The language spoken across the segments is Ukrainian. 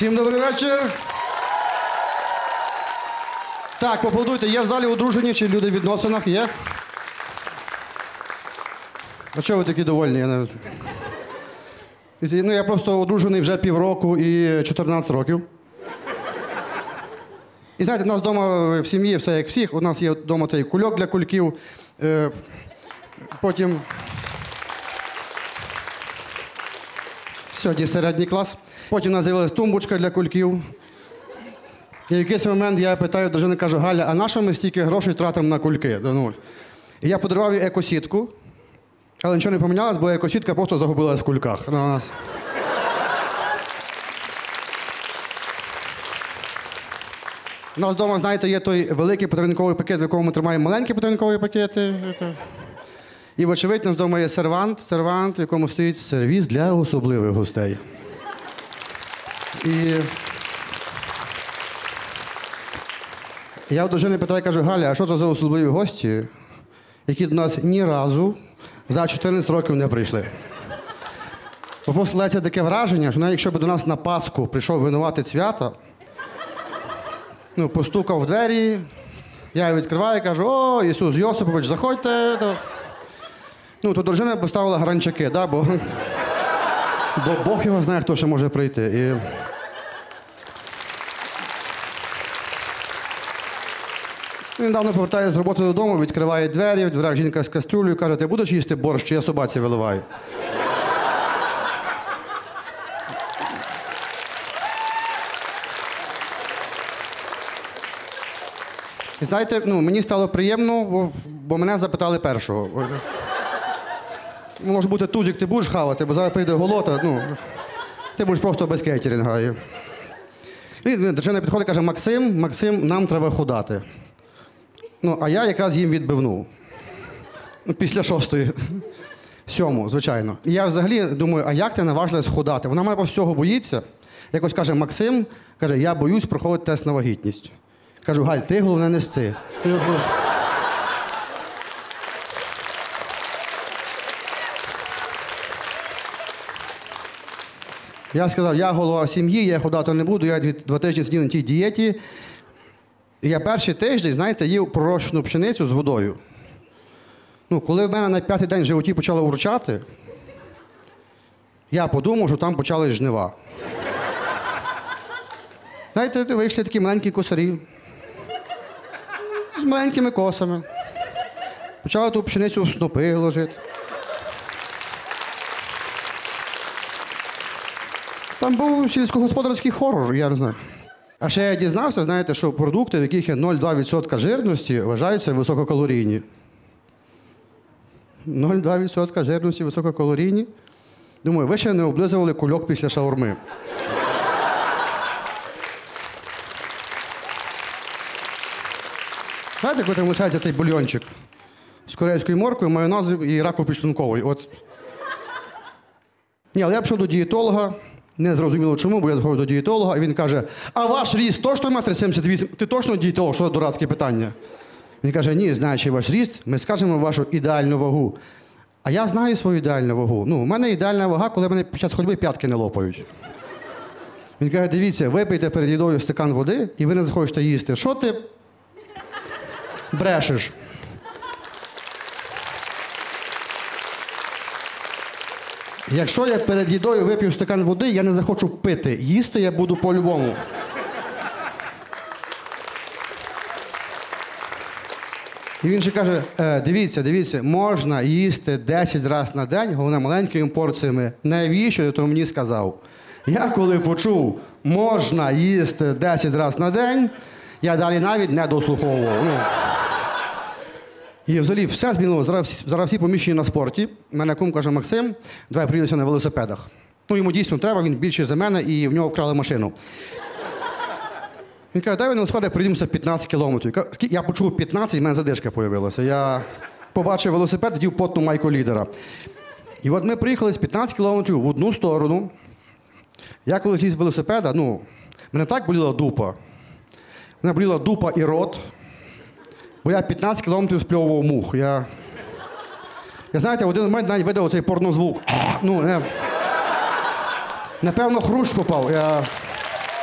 Всім добрий вечір. Так, поаплодуйте. Є в залі одружені чи люди в відносинах? Є? А чого ви такі довольні? Я просто одружений вже півроку і 14 років. І знаєте, у нас вдома в сім'ї все як всіх. У нас є вдома цей кульок для кульків. Потім сьогодні середній клас. Потім у нас з'явилась тумбочка для кульків. І в якийсь момент я питаю дружини, кажу: Галя, а на що ми стільки грошей тратимо на кульки? І я подарував їй екосітку, але нічого не помінялось, бо екосітка просто загубилась в кульках. У нас вдома, знаєте, є той великий подарунковий пакет, в якому ми тримаємо маленькі подарункові пакети. І, вочевидь, у нас вдома є сервант, в якому стоїть сервіз для особливих гостей. І я у дружини питаю, кажу: Галя, а що це за особливі гості, які до нас ні разу за 14 років не прийшли? Бо складається таке враження, що навіть якщо б до нас на Пасху прийшов винуватець свята, постукав в двері, я відкриваю і кажу: о, Ісус Йосипович, заходьте. То дружина поставила гранчаки, да? Бо Бог його знає, хто ще може прийти. Він недавно повертає з роботи додому, відкриває двері, в дверях жінка з кастрюлею, каже: ти будеш їсти борщ, чи я собаці виливаю? І знаєте, мені стало приємно, бо мене запитали першого. Може бути, тузик ти будеш хавати, бо зараз прийде голота, ти будеш просто без кейтерінга. І дружина підходить і каже: Максим, нам треба худати. А я якраз їм відбивну. Після 6-ї. 7-му, звичайно. І я взагалі думаю, а як ти наважилась худати? Вона мене всього боїться. Якось каже: Максим, каже, я боюсь проходити тест на вагітність. Кажу: Галь, ти головне не сци. Я сказав: я голова сім'ї, я худати не буду, я 2 тижні сидів на тій дієті. І я перший тиждень, знаєте, їв пророщену пшеницю з водою. Коли в мене на 5-й день в животі почали урчати, я подумав, що там почались жнива. Знаєте, вийшли такі маленькі косарі з маленькими косами. Почали ту пшеницю в снопи ложити. Там був сільськогосподарський хорор, я не знаю. А ще я дізнався, знаєте, що продукти, в яких є 0,2% жирності, вважаються висококалорійні. 0,2% жирності висококалорійні. Думаю, ви ще не облизували кульок після шаурми. Знаєте, коли там лишається цей бульйончик з корейською морквою, майонезом і раком підшлунковою? Але я пішов до дієтолога. Не зрозуміло чому, бо я заходжу до дієтолога, і він каже: а ваш ріст точно 1,78 м? Ти точно дієтолог? Що за дурацьке питання? Він каже: ні, знаючи ваш ріст, ми скажемо вашу ідеальну вагу. А я знаю свою ідеальну вагу. У мене ідеальна вага, коли мене під час ходьби п'ятки не лопають. Він каже: дивіться, випийте перед їдою стакан води, і ви не захочете їсти. Що ти брешеш? Якщо я перед їдою вип'ю стакан води, я не захочу пити. Їсти я буду по-любому. І він ще каже: дивіться, можна їсти 10 разів на день, головне маленькими порціями. Навіщо ти то мені сказав? Я коли почув, можна їсти 10 разів на день, я далі навіть не дослуховував. І взагалі все змінило. Зараз всі поміщені на спорті. Мене кум каже: Максим, давай приїдемося на велосипедах. Йому дійсно треба, він більший за мене, і в нього вкрали машину. Він каже: давай на велосипедах приїдемося 15 кілометрів. Я почув 15, і в мене задишка з'явилася. Я побачив велосипед, вдів потну майку лідера. І от ми приїхали з 15 кілометрів в одну сторону. Я коли зліз з велосипеда, мене так боліла дупа. Мене боліла дупа і рот. Бо я 15 кілометрів спльовував мух. Я знаєте, в один момент навіть видав цей порнозвук. Напевно, хрущ попав.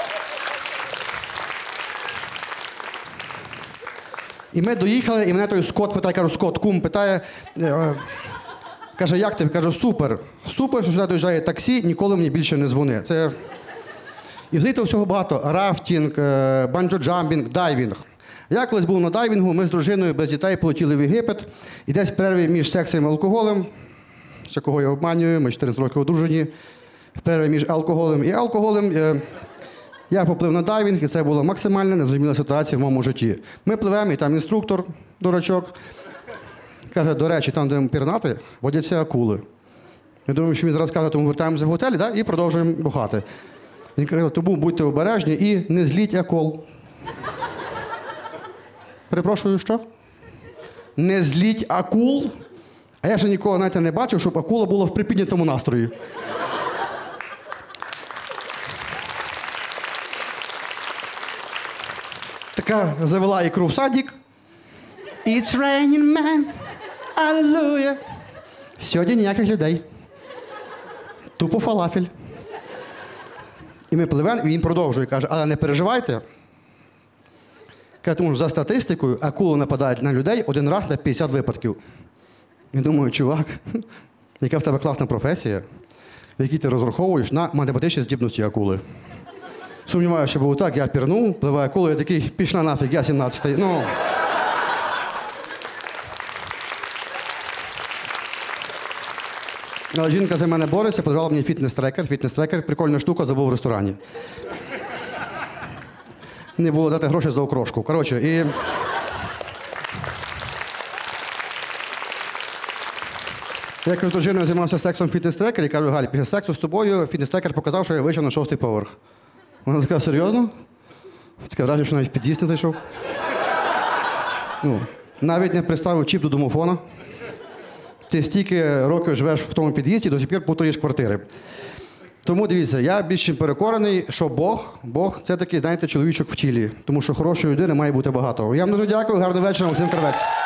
І ми доїхали, і мене той Скот питає, кажу, Скот, кум питає, каже, як ти? Кажу, супер. Супер, що сюди доїжджає таксі, ніколи мені більше не дзвони. Це... І взагалі всього багато. Рафтінг, банджо-джампінг, дайвінг. Я колись був на дайвінгу, ми з дружиною без дітей полетіли в Єгипет, і десь в перерві між сексом і алкоголем, ще кого я обманюю, ми 14 років одружені, в перерві між алкоголем і алкоголем, я поплив на дайвінг, і це була максимально незрозуміла ситуація в моєму житті. Ми пливемо, і там інструктор, дурачок, каже, до речі, там, де ми пірнати, водяться акули. Я думаю, що він зараз каже, тому вертаємося в готелі, да? І продовжуємо бухати. Він каже, тому будьте обережні і не зліть акул. Перепрошую, що? Не зліть акул? А я ще нікого, знаєте, не бачив, щоб акула була в припіднятому настрої. Така завела ікру в садик. It's raining man, hallelujah. Сьогодні ніяких людей. Тупо фалафель. І ми пливемо, і він продовжує, каже, але не переживайте. Каже, тому що за статистикою акули нападають на людей один раз на 50 випадків. Я думаю, чувак, яка в тебе класна професія, в якій ти розраховуєш на математичні здібності акули. Сумніваюся, що було так, я пірнув, пливе акула, я такий, пішла нафіг, я 17-й. Ну. Але жінка за мене бореться, подарувала мені фітнес-трекер. Фітнес-трекер, прикольна штука, забув в ресторані. Не було дати гроші за окрошку. Коротше, і... Я кажу, з жіною займався сексом в фітнес-трекері, і кажу, Галь, після сексу з тобою фітнес-трекер показав, що я вийшов на 6-й поверх. Вона така, серйозно? Таке враження, що навіть в під'їзд не зайшов. Ну, навіть не приставив чіп до домофона. Ти стільки років живеш в тому під'їзді, до сих пір путаєш квартири. Тому дивіться, я більш чим переконаний, що Бог – це такий, знаєте, чоловічок в тілі. Тому що хорошої людини має бути багато. Я вам дуже дякую, гарного вечора, Максим Кравець.